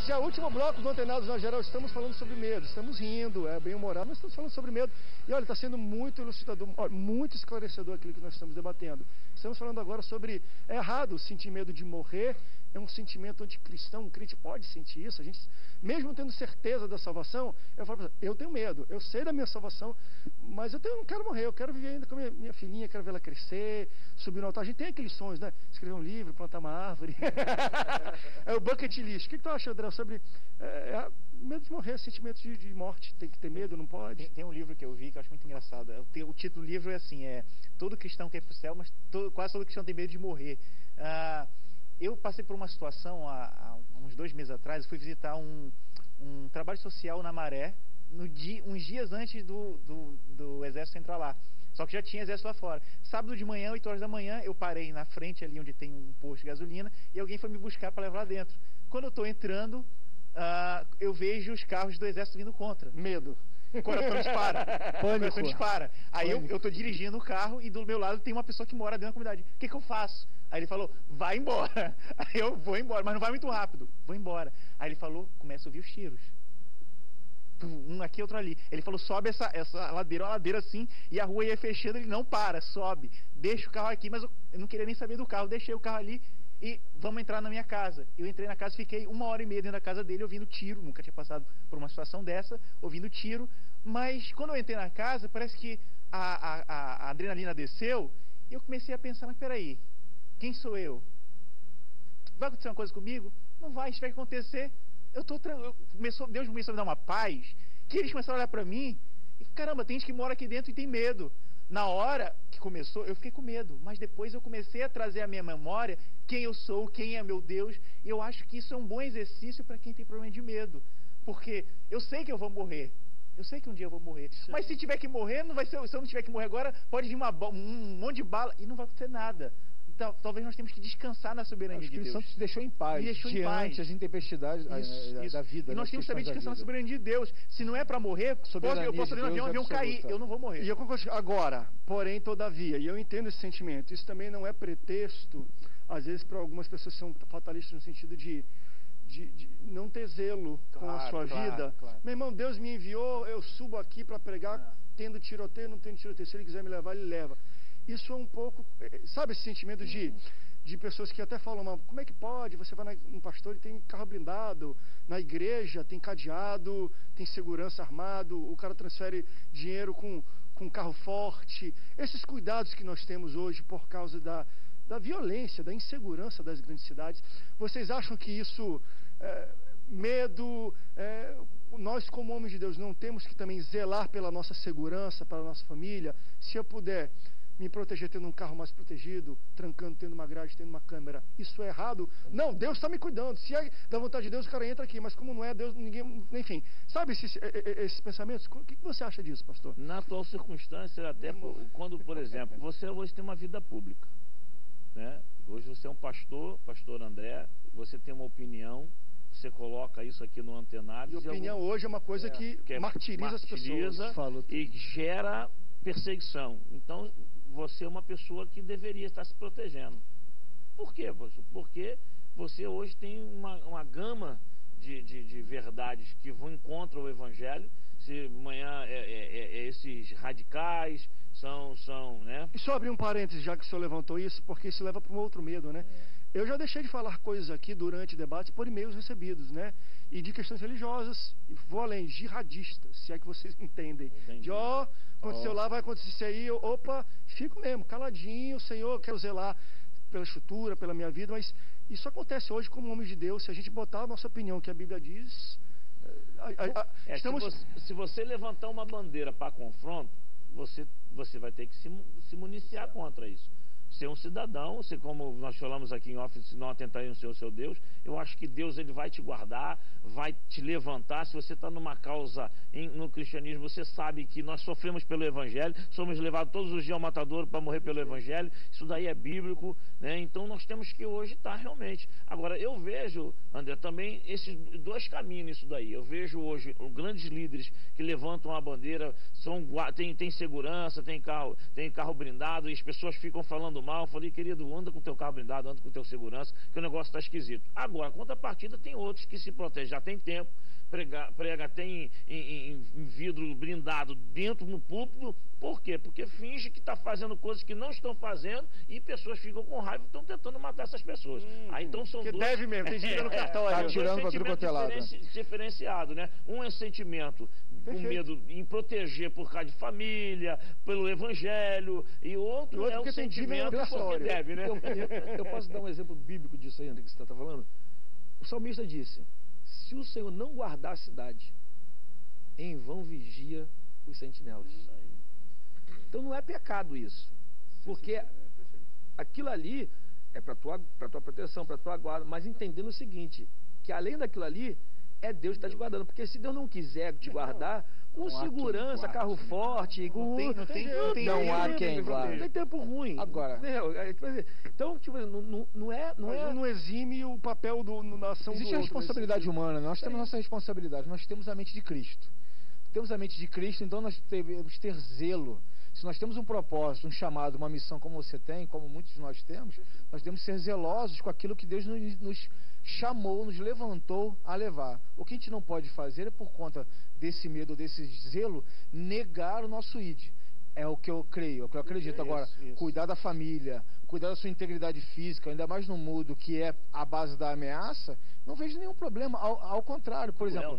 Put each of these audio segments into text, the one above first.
já último bloco do Antenados na Geral, estamos falando sobre medo, estamos rindo, é bem-humorado, mas estamos falando sobre medo. E olha, está sendo muito elucidador, muito esclarecedor aquilo que nós estamos debatendo. Estamos falando agora sobre, é errado sentir medo de morrer, é um sentimento anticristão, um crente pode sentir isso. A gente, mesmo tendo certeza da salvação, eu falo, eu tenho medo, eu sei da minha salvação, mas eu não quero morrer, eu quero viver ainda com a minha filhinha, quero ver ela crescer, subir no altar. A gente tem aqueles sonhos, né? Escrever um livro, plantar uma árvore. É o bucket list. O que tu acha, André, sobre medo de morrer, sentimento de morte? Tem que ter medo, não pode? Tem um livro que eu vi que eu acho muito engraçado. O título do livro é assim, todo cristão quer ir para o céu, mas quase todo cristão tem medo de morrer. Eu passei por uma situação há uns 2 meses atrás. Eu fui visitar um trabalho social na Maré, uns dias antes do exército entrar lá. Só que já tinha exército lá fora. Sábado de manhã, 8 horas da manhã, eu parei na frente ali onde tem um posto de gasolina e alguém foi me buscar para levar lá dentro. Quando eu estou entrando, eu vejo os carros do exército vindo contra. Medo. O coração dispara. Pânico. O coração dispara. Aí eu tô dirigindo o carro e do meu lado tem uma pessoa que mora dentro da comunidade. O que eu faço? Aí ele falou, vai embora. Aí eu vou embora, mas não vai muito rápido. Vou embora. Aí ele falou, começa a ouvir os tiros. Um aqui, outro ali. Ele falou, sobe essa ladeira, uma ladeira assim, e a rua ia fechando, ele não para, sobe. Deixa o carro aqui, mas eu não queria nem saber do carro. Deixei o carro ali e vamos entrar na minha casa. Eu entrei na casa, fiquei 1h30 dentro da casa dele ouvindo tiro. Nunca tinha passado por uma situação dessa, ouvindo tiro. Mas quando eu entrei na casa, parece que a adrenalina desceu e eu comecei a pensar, mas peraí, quem sou eu? Vai acontecer uma coisa comigo? Não vai, se tiver que acontecer, Deus começou a me dar uma paz, que eles começaram a olhar pra mim, e caramba, tem gente que mora aqui dentro e tem medo. Na hora que começou, eu fiquei com medo, mas depois eu comecei a trazer à minha memória quem eu sou, quem é meu Deus, e eu acho que isso é um bom exercício para quem tem problema de medo, porque eu sei que eu vou morrer. Eu sei que um dia eu vou morrer. Sim. Mas se tiver que morrer, não vai ser. Se eu não tiver que morrer agora, pode vir um monte de bala e não vai acontecer nada. Então, talvez nós temos que descansar na soberania de Deus. O Espírito Santo te deixou em paz. Diante as intempestividades da vida. E nós temos que saber descansar na soberania de Deus. Se não é para morrer, eu posso ir no avião cair. Eu não vou morrer. E eu concordo. Agora, porém, todavia, e eu entendo esse sentimento, isso também não é pretexto, às vezes, para algumas pessoas que são fatalistas no sentido de não ter zelo com a sua vida. Claro. Meu irmão, Deus me enviou, eu subo aqui para pregar, tendo tiroteio, não tendo tiroteio. Se Ele quiser me levar, Ele leva. Isso é um pouco, sabe esse sentimento de pessoas que até falam, como é que pode? Você vai num pastor e tem carro blindado, na igreja tem cadeado, tem segurança armado, o cara transfere dinheiro com carro forte. Esses cuidados que nós temos hoje por causa da violência, da insegurança das grandes cidades, vocês acham que isso, medo, nós como homens de Deus não temos que também zelar pela nossa segurança, pela nossa família? Se eu puder me proteger tendo um carro mais protegido, trancando, tendo uma grade, tendo uma câmera, isso é errado? Não, Deus está me cuidando. Se é da vontade de Deus, o cara entra aqui, mas como não é Deus, ninguém, enfim. Sabe esses pensamentos? O que você acha disso, pastor? Na atual circunstância, até quando, por exemplo, você hoje tem uma vida pública, né? Hoje você é um pastor André, você tem uma opinião, você coloca isso aqui no Antenado. E opinião hoje é uma coisa que martiriza as pessoas. E gera perseguição. Então, você é uma pessoa que deveria estar se protegendo. Por quê, pastor? Porque você hoje tem uma gama de verdades que vão contra o Evangelho. Se amanhã esses radicais são, né? E só abrir um parênteses, já que o senhor levantou isso, porque isso leva para um outro medo, né? Eu já deixei de falar coisas aqui durante debates por e-mails recebidos, né? E de questões religiosas, e vou além, jihadistas, se é que vocês entendem. Entendi. De aconteceu lá, vai acontecer isso aí, fico mesmo, caladinho, Senhor, quero zelar pela estrutura, pela minha vida, mas isso acontece hoje como homem de Deus, se a gente botar a nossa opinião, que a Bíblia diz... Se você levantar uma bandeira para confronto, você vai ter que se municiar contra isso. Ser um cidadão, como nós falamos aqui em off, não atentar no Senhor, seu Deus. Eu acho que Deus ele vai te guardar, vai te levantar. Se você está numa causa no cristianismo, você sabe que nós sofremos pelo Evangelho, somos levados todos os dias ao matadouro para morrer pelo Evangelho. Isso daí é bíblico, né? Então nós temos que hoje estar realmente. Agora, eu vejo, André, também esses dois caminhos nisso daí. Eu vejo hoje grandes líderes que levantam a bandeira, tem segurança, tem carro blindado, e as pessoas ficam falando mal, eu falei, querido, anda com teu carro blindado, anda com teu segurança, que o negócio está esquisito. Agora, contrapartida, tem outros que se protegem, já tem tempo, prega até em vidro blindado dentro no púlpito. Por quê? Porque finge que está fazendo coisas que não estão fazendo e pessoas ficam com raiva e estão tentando matar essas pessoas. Aí então são que dois... deve mesmo, tem gente no cartão aí. Tá tirando pra tudo quanto é lado. Diferenciado, né? Um é sentimento com medo em proteger por causa de família, pelo evangelho, e outro é o sentimento porque deve, né? Eu posso dar um exemplo bíblico disso aí, André, que você está falando? O salmista disse: se o Senhor não guardar a cidade, em vão vigia os sentinelas. Então não é pecado isso, porque aquilo ali é para tua proteção, para tua guarda, mas entendendo o seguinte, que além daquilo ali, é Deus que está te guardando, porque se Deus não quiser te guardar, com segurança, carro forte, não há quem guarde. Não tem tempo ruim. Agora, então, tipo, não exime o papel na ação do outro. Existe a responsabilidade humana, nós temos nossa responsabilidade, nós temos a mente de Cristo. Temos a mente de Cristo, então nós devemos ter zelo. Se nós temos um propósito, um chamado, uma missão como você tem, como muitos de nós temos, nós devemos ser zelosos com aquilo que Deus nos chamou, nos levantou a levar. O que a gente não pode fazer é, por conta desse medo, desse zelo, negar o nosso id. É o que eu creio, é o que eu acredito. Agora, cuidar da família, cuidar da sua integridade física, ainda mais no mundo que é a base da ameaça, não vejo nenhum problema. Ao contrário, por exemplo,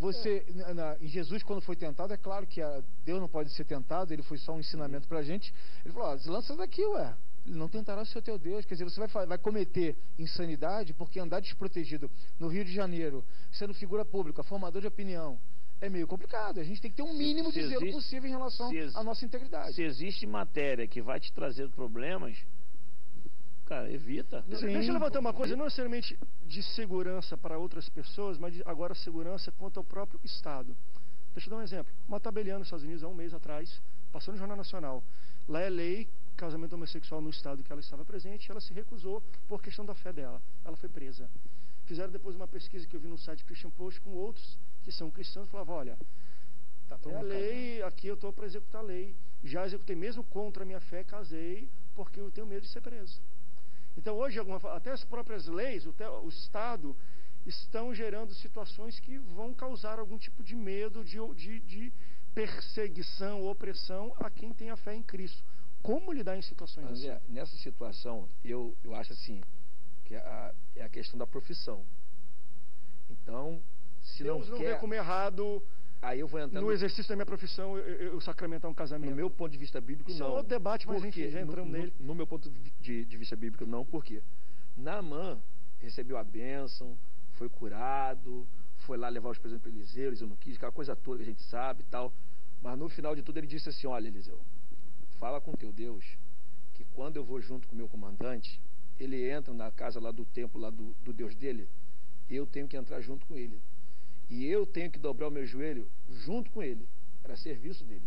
em Jesus, quando foi tentado, é claro que Deus não pode ser tentado, ele foi só um ensinamento pra gente. Ele falou, lança daqui, ele não tentará ser o teu Deus. Quer dizer, você vai cometer insanidade porque andar desprotegido no Rio de Janeiro, sendo figura pública, formador de opinião, é meio complicado. A gente tem que ter um mínimo de zelo possível em relação à nossa integridade. Se existe matéria que vai te trazer problemas, cara, evita. Deixa eu levantar uma coisa, não necessariamente de segurança para outras pessoas, mas agora segurança quanto ao próprio Estado. Deixa eu dar um exemplo. Uma tabeliana nos Estados Unidos, há um mês atrás, passou no Jornal Nacional. Lá é lei casamento homossexual no estado que ela estava presente, ela se recusou por questão da fé dela. Ela foi presa. Fizeram depois uma pesquisa que eu vi no site Christian Post com outros que são cristãos, falavam, olha, é a lei, aqui eu estou para executar a lei. Já executei mesmo contra a minha fé, casei, porque eu tenho medo de ser preso. Então hoje, até as próprias leis, o Estado, estão gerando situações que vão causar algum tipo de medo, de perseguição, opressão a quem tem a fé em Cristo. Como lidar em situações assim? Nessa situação, eu acho assim, que é a questão da profissão. Então, se Deus não vê como errado, aí eu vou entrar no exercício da minha profissão, eu sacramentar um casamento. No meu ponto de vista bíblico, isso não. É outro debate, mas a gente já entramos nele. No meu ponto de vista bíblico, não. Por quê? Naamã recebeu a bênção, foi curado, foi lá levar os presentes para Eliseu, Eliseu não quis, aquela coisa toda que a gente sabe e tal. Mas no final de tudo ele disse assim, olha, Eliseu, fala com teu Deus, que quando eu vou junto com o meu comandante, ele entra na casa lá do templo, lá do Deus dele, eu tenho que entrar junto com ele. E eu tenho que dobrar o meu joelho junto com ele, para serviço dele.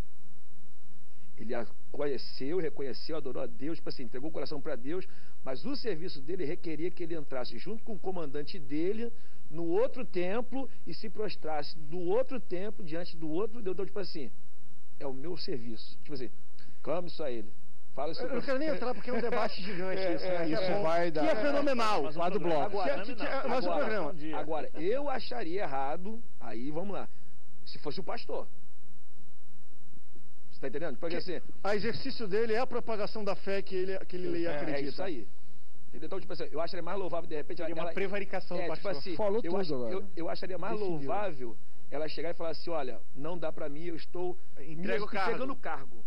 Ele conheceu, reconheceu, adorou a Deus, tipo assim, entregou o coração para Deus, mas o serviço dele requeria que ele entrasse junto com o comandante dele, no outro templo, e se prostrasse do outro templo, diante do outro Deus. Então, tipo assim, é o meu serviço. Tipo assim, clame isso a ele. Fala isso. Eu não quero nem entrar porque é um debate gigante isso. Isso vai dar. Que é fenomenal. Lá do bloco. Agora, eu acharia errado, aí vamos lá, se fosse o pastor. Você está entendendo? Porque assim, a exercício dele é a propagação da fé que ele acredita. É isso aí. Então, tipo assim, eu acharia mais louvável, de repente... Seria uma prevaricação do pastor. Tipo assim, falou tudo agora. Eu acharia mais louvável ela chegar e falar assim, olha, não dá pra mim, eu estou entregando o cargo.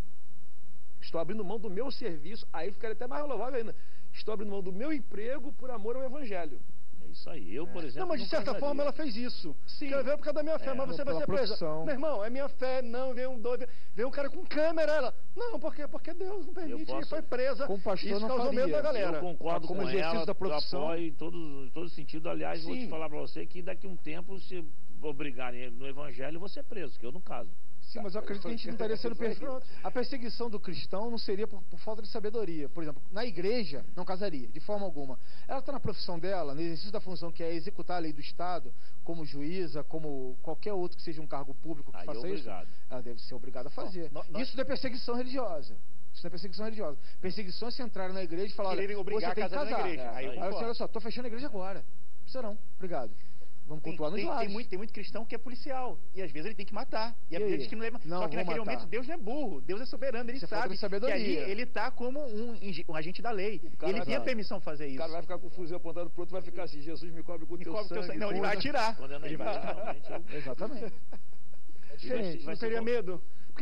Estou abrindo mão do meu serviço, aí ficaria até mais louvável ainda. Estou abrindo mão do meu emprego por amor ao evangelho. É isso aí. Eu, por exemplo, não, mas de certa forma ela fez isso. Sim. Quer ver por causa da minha fé, mas você vai ser presa. Meu irmão, é minha fé, não, veio um cara com câmera, ela. Não, porque Deus não permite, e foi presa. Com o pastor isso não causou faria. medo da galera. Eu concordo com ela, da profissão. Eu apoio em todo sentido. Aliás, vou te falar para você que daqui a um tempo, se obrigarem no evangelho, você é preso, que eu não caso. Sim, mas eu acredito que a gente não estaria sendo perseguido. A perseguição do cristão não seria por falta de sabedoria. Por exemplo, na igreja não casaria, de forma alguma. Ela está na profissão dela, no exercício da função que é executar a lei do Estado, como juíza, como qualquer outro que seja um cargo público que faça isso, ela deve ser obrigada a fazer. Isso não é perseguição religiosa. Isso não é perseguição religiosa. Perseguição é se entrar na igreja e falar, olha, obrigar você tem que a casar casar. na igreja. Aí eu Aí você, olha só, tô fechando a igreja agora. Não precisa não, obrigado. Vamos cultuar nos lares. Tem muito cristão que é policial. E às vezes ele tem que matar. E a Bíblia diz que não leva. Não, só que naquele matar. momento Deus não é burro. Deus é soberano. Ele sabe que ali ele está como um agente da lei. Ele tem a permissão de fazer isso. O cara vai ficar com o fuzil apontado pro outro, vai ficar assim, Jesus me cobre com o teu sangue. Não, ele vai atirar. Ele vai Exatamente. Gente, não teria medo? Porque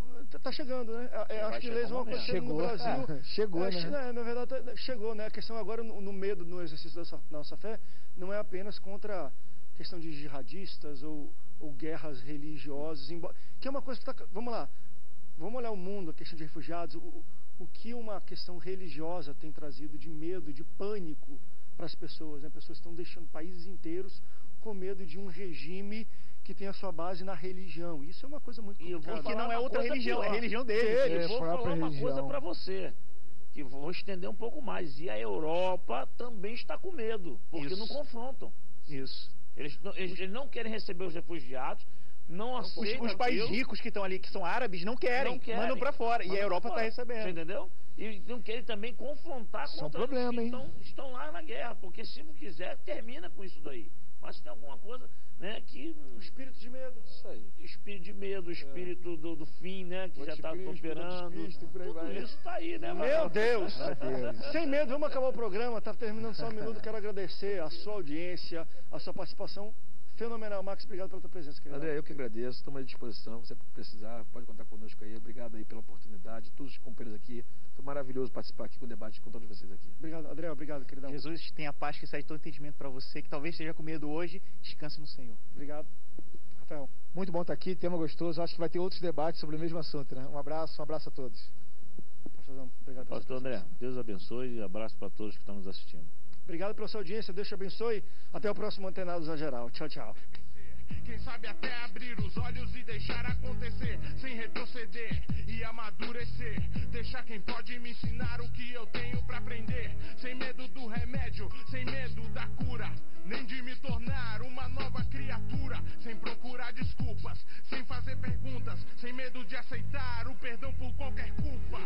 tá chegando, né? Acho que leis vão acontecer no Brasil. Chegou, né? Na verdade, chegou, né? A questão agora, no medo, no exercício da nossa fé, não é apenas contra questão de jihadistas ou guerras religiosas, que é uma coisa que está... Vamos lá, vamos olhar o mundo, a questão de refugiados, o que uma questão religiosa tem trazido de medo, de pânico para as pessoas, né? Pessoas estão deixando países inteiros com medo de um regime que tem a sua base na religião. Isso é uma coisa muito complicada. E que não é outra religião, é a religião dele. Eu vou falar uma coisa para você, que vou estender um pouco mais. E a Europa também está com medo, porque não confrontam. Isso. Eles não querem receber os refugiados, não aceitam os países ricos que estão ali, que são árabes, não querem. Mandam para fora. E a Europa está recebendo. Você entendeu? E não querem também confrontar contra os que estão lá na guerra, porque se não quiser, termina com isso daí. Mas se tem alguma coisa, né, que... O espírito de medo. Isso aí. Espírito de medo, o espírito do fim, né, que já está operando. Tudo isso está aí, né, Meu Deus! Sem medo, vamos acabar o programa. Está terminando só um minuto. Quero agradecer a sua audiência, a sua participação fenomenal. Max, obrigado pela tua presença, querido. André, eu que agradeço. Estamos à disposição. Você precisar, pode contar conosco aí. Obrigado aí pela oportunidade. Todos os companheiros aqui. Foi maravilhoso participar aqui com o debate com todos vocês aqui. Obrigado, André. Obrigado, queridão. Jesus tenha paz, que sai todo entendimento para você, que talvez esteja com medo hoje. Descanse no Senhor. Obrigado. Rafael. Muito bom estar aqui, tema gostoso. Acho que vai ter outros debates sobre o mesmo assunto, né? Um abraço a todos. Pastorzão, obrigado. Pastor André, Deus abençoe e abraço para todos que estão nos assistindo. Obrigado pela sua audiência, Deus te abençoe. Até o próximo Antenados na Geral. Tchau, tchau. Quem sabe até abrir os olhos e deixar acontecer, sem retroceder e amadurecer. Deixar quem pode me ensinar o que eu tenho pra aprender. Sem medo do remédio, sem medo da cura, nem de me tornar uma nova criatura. Sem procurar desculpas, sem fazer perguntas, sem medo de aceitar o perdão por qualquer culpa.